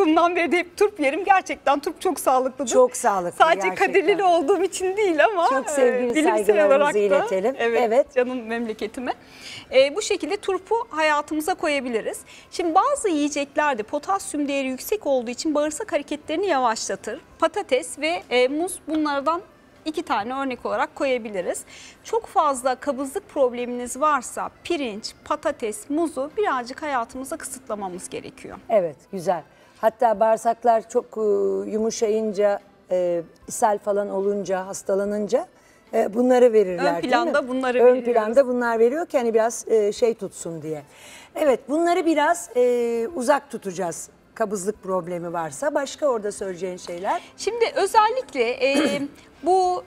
çocukluğumdan beri de hep turp yerim. Gerçekten turp çok sağlıklıdır. Çok sağlıklı Sadece gerçekten. Kadirlili olduğum için değil ama çok sevgili bilimsel olarak da iletelim. evet, canım memleketime. Bu şekilde turpu hayatımıza koyabiliriz. Şimdi bazı yiyeceklerde potasyum değeri yüksek olduğu için bağırsak hareketlerini yavaşlatır. Patates ve muz bunlardan 2 tane örnek olarak koyabiliriz. Çok fazla kabızlık probleminiz varsa pirinç, patates, muzu birazcık hayatımıza kısıtlamamız gerekiyor. Evet, güzel. Hatta bağırsaklar çok yumuşayınca, ishal falan olunca, hastalanınca bunları verirler. Ön planda bunları Ön veriyoruz. planda bunlar veriyor ki hani biraz şey tutsun diye. Evet, bunları biraz uzak tutacağız. Kabızlık problemi varsa. Başka orada söyleyeceğin şeyler? Şimdi özellikle bu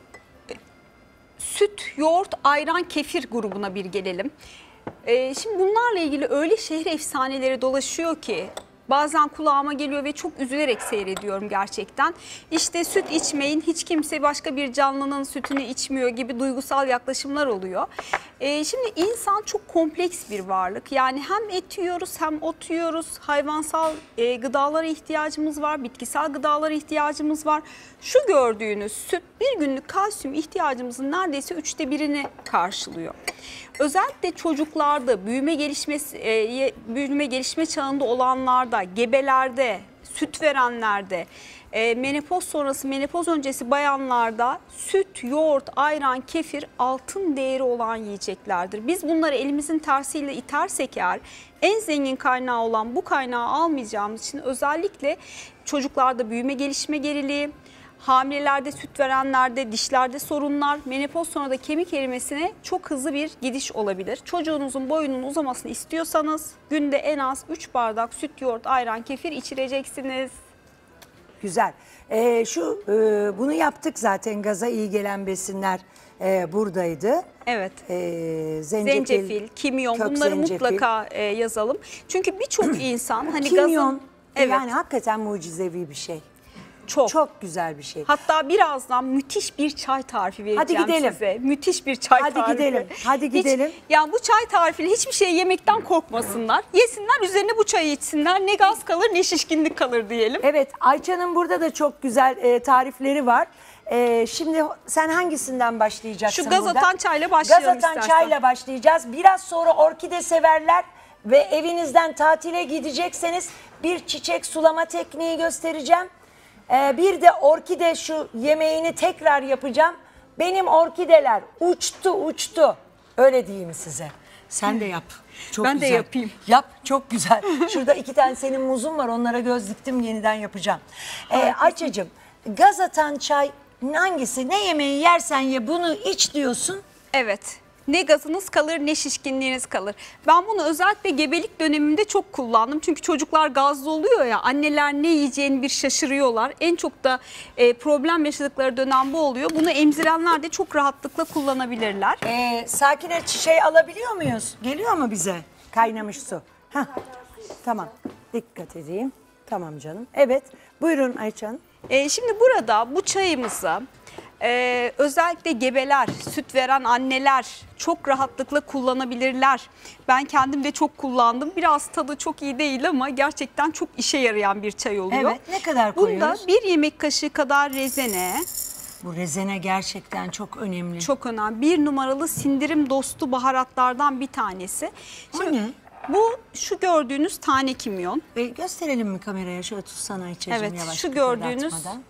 süt, yoğurt, ayran, kefir grubuna bir gelelim. Şimdi bunlarla ilgili öyle şehir efsaneleri dolaşıyor ki bazen kulağıma geliyor ve çok üzülerek seyrediyorum gerçekten. İşte süt içmeyin, hiç kimse başka bir canlının sütünü içmiyor gibi duygusal yaklaşımlar oluyor. Şimdi insan çok kompleks bir varlık. Yani hem et yiyoruz hem ot yiyoruz. Hayvansal gıdalara ihtiyacımız var, bitkisel gıdalara ihtiyacımız var. Şu gördüğünüz süt bir günlük kalsiyum ihtiyacımızın neredeyse 1/3'ünü karşılıyor. Özellikle çocuklarda, büyüme gelişme çağında olanlarda, gebelerde, süt verenlerde, menopoz sonrası, menopoz öncesi bayanlarda süt, yoğurt, ayran, kefir altın değeri olan yiyeceklerdir. Biz bunları elimizin tersiyle itersek eğer en zengin kaynağı olan bu kaynağı almayacağımız için özellikle çocuklarda büyüme gelişme geriliği, hamilelerde, süt verenlerde, dişlerde sorunlar, menopoz sonra da kemik erimesine çok hızlı bir gidiş olabilir. Çocuğunuzun boyunun uzamasını istiyorsanız günde en az 3 bardak süt, yoğurt, ayran, kefir içireceksiniz. Güzel. Bunu yaptık zaten, gaza iyi gelen besinler buradaydı. Evet. Zencefil, kimyon, kök bunları zencefil. mutlaka yazalım. Çünkü birçok insan hani Kimyon, gazın... Evet. yani hakikaten mucizevi bir şey. Çok. Çok güzel bir şey. Hatta birazdan müthiş bir çay tarifi vereceğim Hadi gidelim. size. Müthiş bir çay tarifi. Hadi gidelim. Yani bu çay tarifiyle hiçbir şey yemekten korkmasınlar. Yesinler, üzerine bu çayı içsinler. Ne gaz kalır ne şişkinlik kalır diyelim. Evet, Ayça'nın burada da çok güzel tarifleri var. Şimdi sen hangisinden başlayacaksın Şu gaz burada? atan çayla başlayalım Gaz atan istersen. çayla başlayacağız. Biraz sonra orkide severler ve evinizden tatile gidecekseniz bir çiçek sulama tekniği göstereceğim. Bir de orkide şu yemeğini tekrar yapacağım. Benim orkideler uçtu. Öyle diyeyim size. Sen de yap. Çok Ben güzel. de yapayım. Yap, çok güzel. Şurada 2 tane senin muzun var, onlara göz diktim, yeniden yapacağım. Ayça'cığım, gaz atan çay hangisi? Ne yemeği yersen ye bunu iç diyorsun. Evet. Ne gazınız kalır ne şişkinliğiniz kalır. Ben bunu özellikle gebelik dönemimde çok kullandım. Çünkü çocuklar gazlı oluyor ya, anneler ne yiyeceğini bir şaşırıyorlar. En çok da problem yaşadıkları dönem bu oluyor. Bunu emzirenler de çok rahatlıkla kullanabilirler. Sakine, şey alabiliyor muyuz? Geliyor mu bize? Kaynamış su. Heh. Tamam, dikkat edeyim. Tamam canım. Evet, buyurun Ayça Hanım. Şimdi burada bu çayımızı özellikle gebeler, süt veren anneler çok rahatlıkla kullanabilirler. Ben kendim de çok kullandım. Biraz tadı çok iyi değil ama gerçekten çok işe yarayan bir çay oluyor. Evet, ne kadar koyuyoruz? Bunda 1 yemek kaşığı kadar rezene. Bu rezene gerçekten çok önemli. Çok önemli. 1 numaralı sindirim dostu baharatlardan bir tanesi. O ne? Bu şu gördüğünüz tane kimyon. Gösterelim mi kameraya? Şöyle tutsana Ayça'cığım, Evet, yavaş. şu gördüğünüz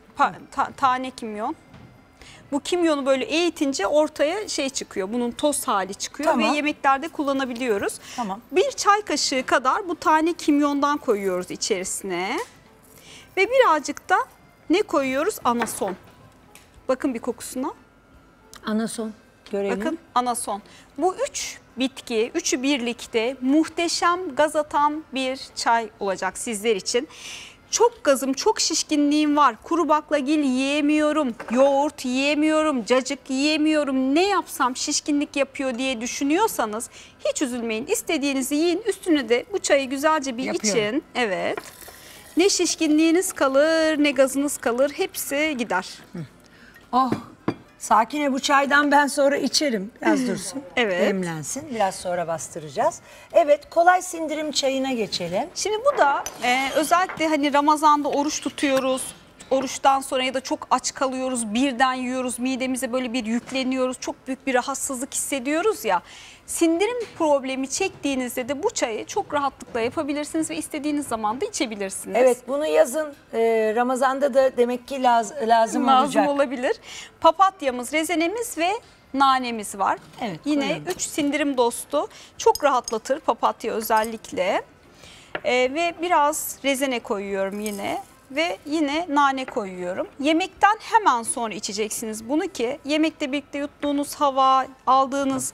tane kimyon. Bu kimyonu böyle eğitince ortaya şey çıkıyor. Bunun toz hali çıkıyor. Tamam. Ve yemeklerde kullanabiliyoruz. Tamam. 1 çay kaşığı kadar bu tane kimyondan koyuyoruz içerisine. Ve birazcık da ne koyuyoruz? Anason. Bakın bir kokusuna. Anason görelim. Bakın anason. Bu 3 bitki, üçü birlikte muhteşem gaz atan bir çay olacak sizler için. Çok gazım, çok şişkinliğim var. Kuru baklagil yiyemiyorum, yoğurt yiyemiyorum, cacık yiyemiyorum. Ne yapsam şişkinlik yapıyor diye düşünüyorsanız hiç üzülmeyin. İstediğinizi yiyin. Üstüne de bu çayı güzelce bir için. Evet. Ne şişkinliğiniz kalır, ne gazınız kalır. Hepsi gider. Oh, Sakine, bu çaydan ben sonra içerim. Biraz dursun. Evet. Demlensin. Biraz sonra bastıracağız. Evet, kolay sindirim çayına geçelim. Şimdi bu da özellikle hani Ramazan'da oruç tutuyoruz. Oruçtan sonra ya da çok aç kalıyoruz, birden yiyoruz, midemize böyle bir yükleniyoruz, çok büyük bir rahatsızlık hissediyoruz ya. Sindirim problemi çektiğinizde de bu çayı çok rahatlıkla yapabilirsiniz ve istediğiniz zaman da içebilirsiniz. Evet, bunu yazın Ramazan'da da demek ki lazım olacak. Olabilir. Papatyamız, rezenemiz ve nanemiz var. Evet, Yine koyalım. 3 sindirim dostu, çok rahatlatır papatya özellikle. Ve biraz rezene koyuyorum yine. Ve yine nane koyuyorum. Yemekten hemen sonra içeceksiniz bunu ki yemekle birlikte yuttuğunuz hava, aldığınız...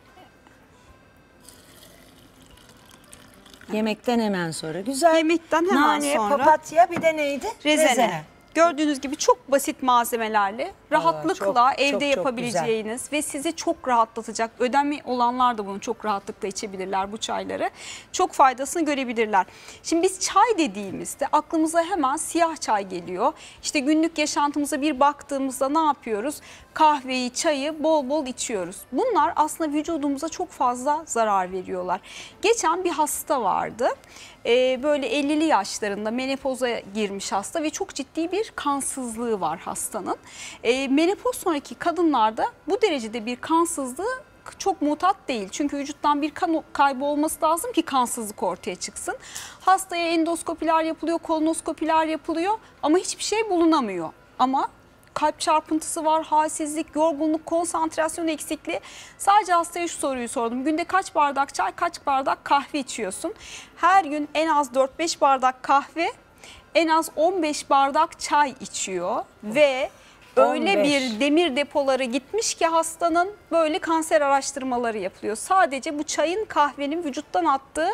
Yemekten hemen sonra. Güzel. Yemekten hemen Nane, sonra. papatya, bir de neydi? Rezene. Gördüğünüz gibi çok basit malzemelerle rahatlıkla çok, evde çok yapabileceğiniz ve sizi çok rahatlatacak. Ödemi olanlar da bunu çok rahatlıkla içebilirler, bu çayları. Çok faydasını görebilirler. Şimdi biz çay dediğimizde aklımıza hemen siyah çay geliyor. İşte günlük yaşantımıza bir baktığımızda ne yapıyoruz? Kahveyi, çayı bol bol içiyoruz. Bunlar aslında vücudumuza çok fazla zarar veriyorlar. Geçen bir hasta vardı. Böyle 50'li yaşlarında menopoza girmiş hasta ve çok ciddi bir kansızlığı var hastanın. Menopoz sonraki kadınlarda bu derecede bir kansızlığı çok mutat değil. Çünkü vücuttan bir kan kaybı olması lazım ki kansızlık ortaya çıksın. Hastaya endoskopiler yapılıyor, kolonoskopiler yapılıyor ama hiçbir şey bulunamıyor. Ama kalp çarpıntısı var, halsizlik, yorgunluk, konsantrasyon eksikliği. Sadece hastaya şu soruyu sordum. Günde kaç bardak çay, kaç bardak kahve içiyorsun? Her gün en az 4-5 bardak kahve, en az 15 bardak çay içiyor ve öyle 15. bir demir depoları gitmiş ki hastanın böyle kanser araştırmaları yapılıyor. Sadece bu çayın, kahvenin vücuttan attığı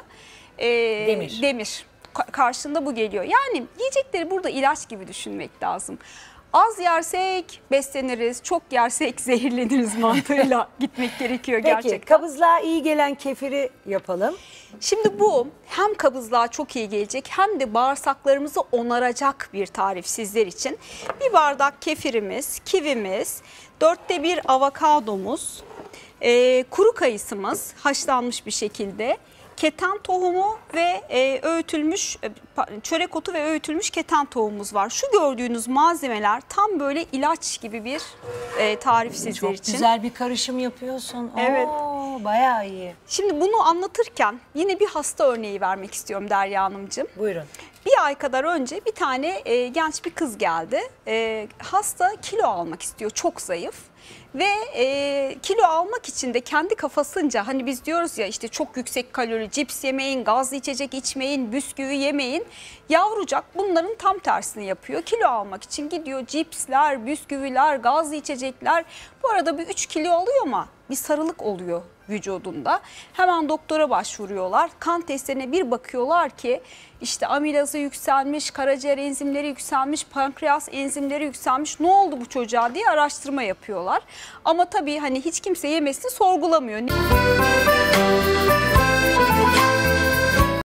demir. Karşında bu geliyor. Yani yiyecekleri burada ilaç gibi düşünmek lazım. Az yersek besleniriz, çok yersek zehirleniriz mantığıyla gitmek gerekiyor gerçekten. Peki, kabızlığa iyi gelen kefiri yapalım. Şimdi bu hem kabızlığa çok iyi gelecek hem de bağırsaklarımızı onaracak bir tarif sizler için. Bir bardak kefirimiz, kivimiz, 1/4 avokadomuz, kuru kayısımız haşlanmış bir şekilde, keten tohumu ve öğütülmüş çörek otu ve öğütülmüş keten tohumumuz var. Şu gördüğünüz malzemeler tam böyle ilaç gibi bir tarif sizler Çok için. güzel bir karışım yapıyorsun. Evet. Oo, bayağı iyi. Şimdi bunu anlatırken yine bir hasta örneği vermek istiyorum Derya Hanımcığım. Buyurun. Bir ay kadar önce bir tane genç bir kız geldi. Hasta kilo almak istiyor, çok zayıf. Ve kilo almak için de kendi kafasınca, hani biz diyoruz ya işte çok yüksek kalori, cips yemeyin, gazlı içecek içmeyin, bisküvi yemeyin. Yavrucak bunların tam tersini yapıyor. Kilo almak için gidiyor cipsler, bisküviler, gazlı içecekler. Bu arada bir 3 kilo alıyor ama bir sarılık oluyor vücudunda. Hemen doktora başvuruyorlar. Kan testlerine bir bakıyorlar ki işte amilazı yükselmiş, karaciğer enzimleri yükselmiş, pankreas enzimleri yükselmiş. Ne oldu bu çocuğa diye araştırma yapıyorlar. Ama tabii hani hiç kimse yemesini sorgulamıyor.